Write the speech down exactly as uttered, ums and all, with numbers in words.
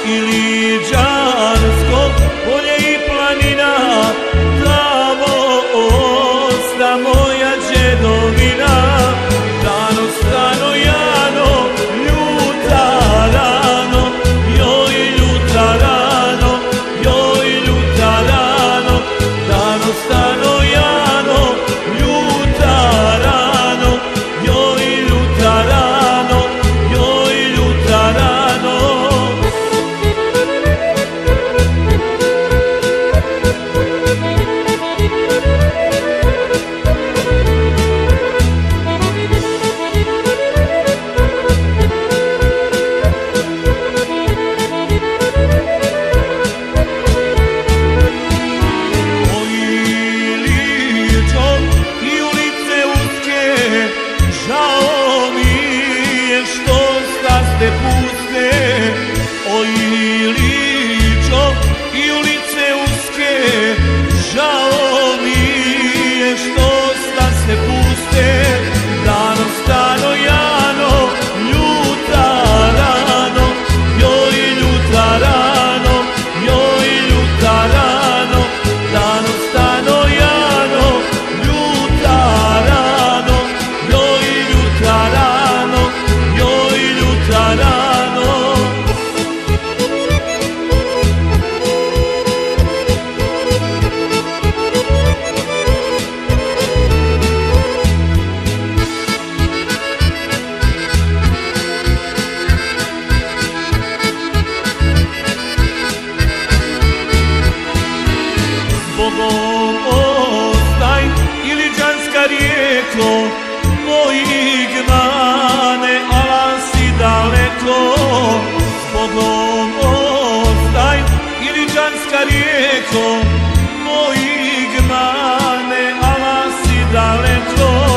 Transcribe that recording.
i Liđansko polje i planina, tamo osta moja džedovina. Rano stano Jano, ljuta rano, joj ljuta rano, joj ljuta rano. Rano stano Jano, ljuta rano, joj ljuta rano, joj ljuta rano. Žao mi je što staste puste, oj Ličo i ulice uske. Žao mi je što staste puste, rano stano Jano, ljuta rano, joj ljuta rano, joj ljuta rano. Rano stano Jano, ljuta rano, joj ljuta rano, joj ljuta rano. Zbogom ostaj i Liđanska rijeko, moji gmane, ala si daleko. Zbogom ostaj i Liđanska rijeko, moji gmane, ala si daleko.